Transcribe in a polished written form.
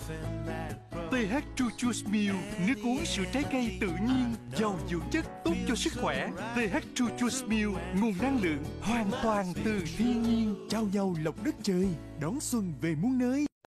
TH True Juice Milk, nước uống sữa trái cây tự nhiên, giàu dưỡng chất, tốt cho sức khỏe. TH True Juice Milk, nguồn năng lượng hoàn toàn từ thiên nhiên, trao nhau lộc đất trời, đón xuân về muôn nơi.